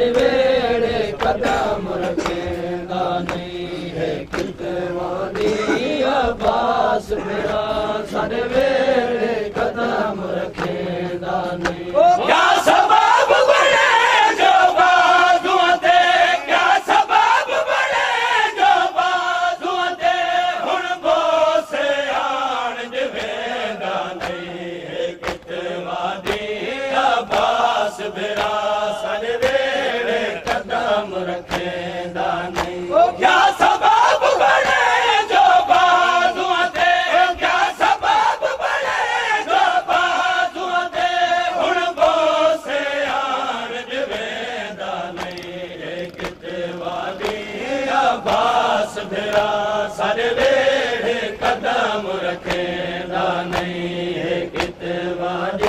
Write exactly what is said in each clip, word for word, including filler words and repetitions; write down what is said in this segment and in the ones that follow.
वेड़े कदम रखेंदा नहीं है कितवानी अब्बास मेरा सारे वेड़े कदम रखेंदा नहीं। क्या सबब बने जो बाजुआं ते, क्या सबब बने जो बाजुआं ते, हुण बोसे आण जवेंदा नहीं है कितवानी अब्बास मेरा सारे वेड़े कदम रखेंदा नहीं। क्या सबब बने जो बाजुआं ते, क्या सबब बने जो बाजुआं ते, हुण बोसे आण जवेंदा नहीं है कितवानी अब्बास मेरा सारे वेड़े कदम रखेंदा नहीं है कितवानी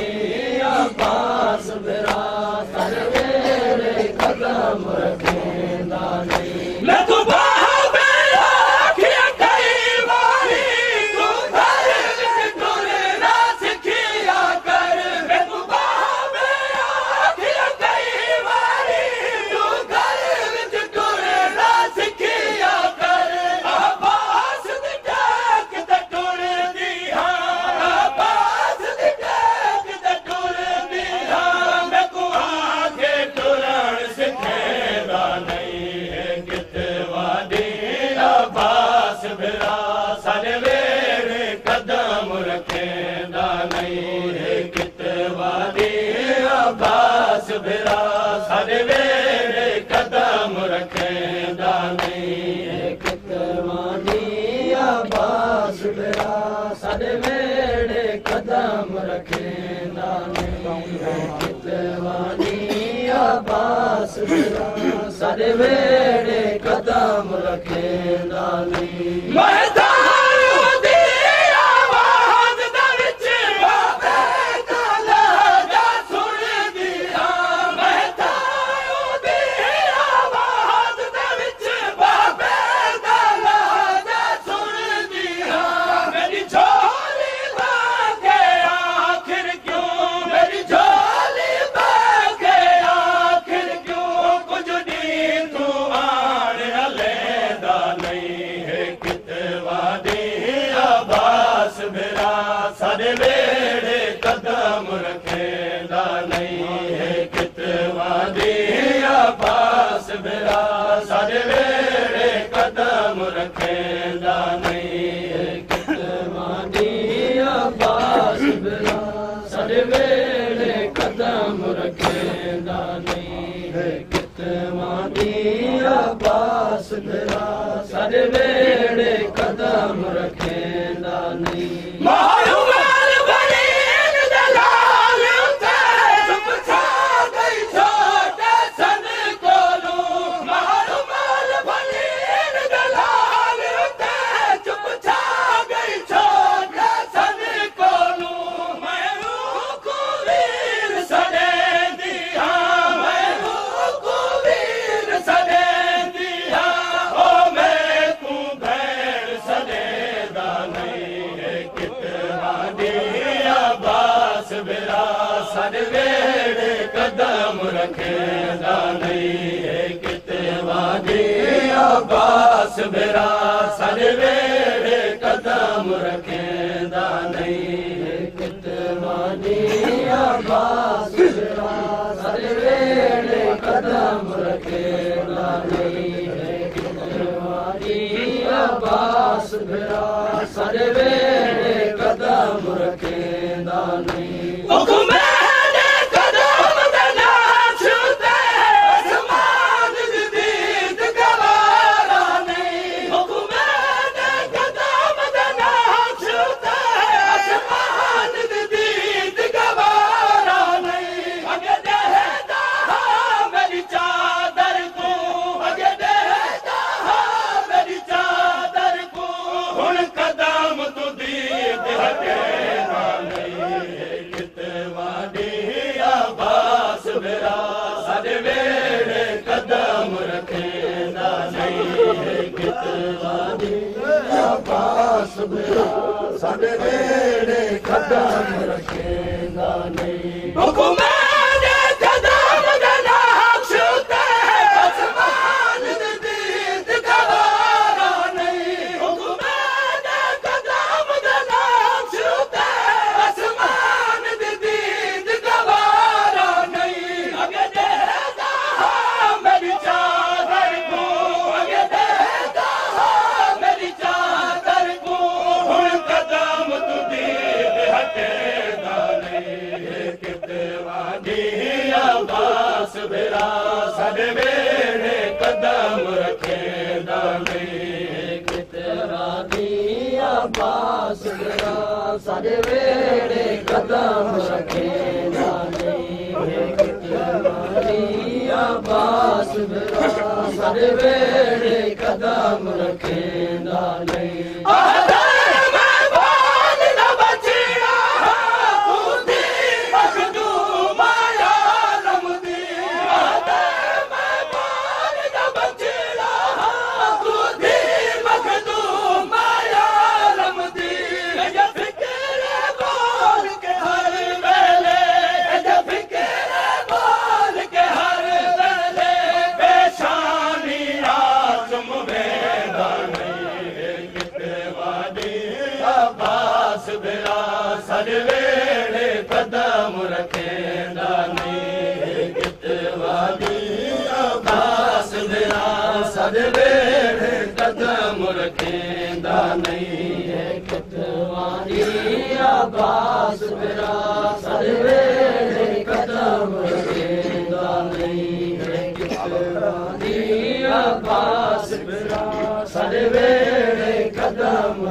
अब्बास मेरा सारे वेड़े कदम रखेंदा नहीं। मैं तू बाहों में आखियां कई वारी, तू घर विच टुरना सिखिया कर। मैं तू बाहों में आखियां कई वारी, तू घर विच टुरना सिखिया कर। अब्बास दी टेक ते टुरदी हां, अब्बास दी टेक ते टुरदी हां। मैं तू आके टुरण सिखेंदा नहीं है कितवानी अब्बास मेरा सारे वेड़े कदम रखेंदा नहीं है कितवानी अब्बास मेरा सारे वेड़े कदम रखेंदा नहीं है कितवानी अब्बास मेरा सारे वेड़े कदम रखेंदा नहीं है कितवानी अब्बास मेरा सारे वेड़े कदम रखेंदा नहीं। मैं तारू दी आवाज़ दे विच बाबे दा लहजा सुणदी हां। मैं तारू दी आवाज़ दे विच बाबे दा लहजा सुणदी हां। मेरी झोली बाके आखिर क्यों, मेरी झोली बाके आखिर क्यों, कुछ दी तू आण हलेंदा नहीं है कितवानी अब्बास मेरा सारे वेड़े कदम रखेंदा नहीं है कितवानी अब्बास मेरा सारे वेड़े कदम रखेंदा नहीं है कितवानी अब्बास मेरा सारे वेड़े कदम रखेंदा नहीं है कितवानी अब्बास मेरा सारे वेड़े कदम रखेंदा नहीं। मारूमाल बनीन दलाल उते चुप छा गई छोटे सन कोलू। मारूमाल बनीन दलाल उते चुप छा गई छोटे सन कोलू। मैं रूह को वीर सदे दिया, मैं रूह को वीर सदे दिया। ओ मैं तू भैर सदेदा नहीं है कितवानी अब्बास मेरा सारे वेड़े कदम रखेंदा नहीं है कितवानी अब्बास मेरा सारे वेड़े कदम रखेंदा नहीं है कितवानी अब्बास मेरा सारे वेड़े कदम रखेंदा नहीं है कितवानी अब्बास मेरा सारे वेड़े कदम रखेंदा नहीं। हुक्मैने कदम दे नाश ते आसमान दी दीद गवारा नहीं। हुक्मैने कदम दे नाश ते आसमान दी दीद गवारा नहीं। अगे देदा मेरी चादर को, अगे देदा मेरी चादर को, हुण कदम तू दीद हटेगा नहीं कितवानी अब्बास मेरा सारे वेड़े कदम रखेंदा नहीं है कितवानी अब्बास मेरा सारे वेड़े कदम रखेंदा नहीं। हुक्मैने कदम दे नाश ते सारे वेड़े कदम रखेंदा नहीं कितरा दिया बास मेरा सारे वेड़े कदम रखेंदा नहीं कितरा दिया बास मेरा सारे वेड़े कदम रखेंदा नहीं सारे वेड़े कदम रखेंदा नहीं कितवादी अब्बास मेरा सारे वेड़े कदम रखेंदा नहीं कितवादी अब्बास मेरा सारे वेड़े कदम रखेंदा नहीं कितवादी अब्बास मेरा सारे वेड़े कदम